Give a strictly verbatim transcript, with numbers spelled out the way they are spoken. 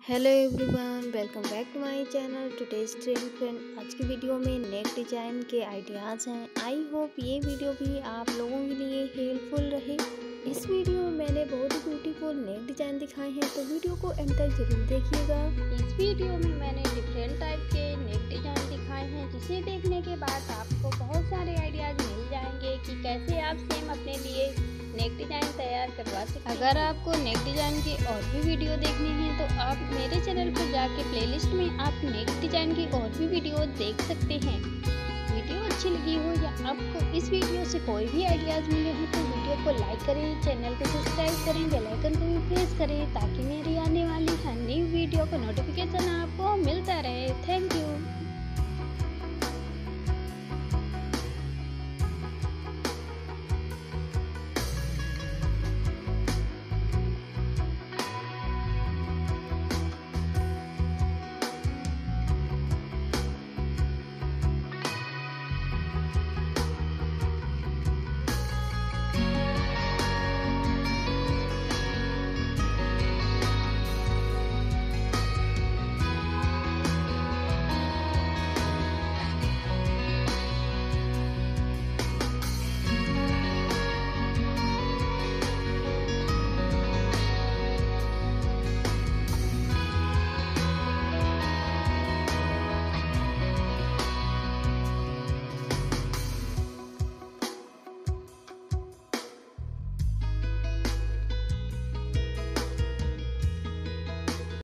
Hello everyone, welcome back to my channel today's trend friend. आज की video में नेक design के आइडियाज़ हैं। आई होप ये वीडियो भी आप लोगों के लिए हेल्पफुल रहे। इस वीडियो में मैंने बहुत ही ब्यूटीफुल नेक डिज़ाइन दिखाए हैं, तो वीडियो को एंड तक जरूर देखिएगा। इस वीडियो में मैंने डिफरेंट टाइप के नेक डिज़ाइन दिखाए हैं, जिसे देखने के बाद आपको बहुत सारे आइडियाज़ मिल जाएंगे कि कैसे आप सेम अपने लिए नेक डिज़ाइन तैयार करवा सकते हैं। अगर आपको नेक डिज़ाइन के और भी वीडियो देखने हैं तो आप मेरे चैनल पर जाके प्लेलिस्ट में आप नेक डिज़ाइन की और भी वीडियो देख सकते हैं। वीडियो अच्छी लगी हो या आपको इस वीडियो से कोई भी आइडियाज़ मिले हो तो वीडियो को लाइक करें, चैनल को सब्सक्राइब करें, बेल आइकन को भी प्रेस करें ताकि मेरी आने वाली हर नई वीडियो को नोटिफिकेशन